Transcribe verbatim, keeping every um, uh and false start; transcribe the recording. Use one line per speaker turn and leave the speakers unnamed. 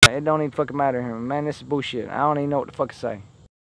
It don't even fucking matter, man. This is bullshit. I don't even know what the fuck to say.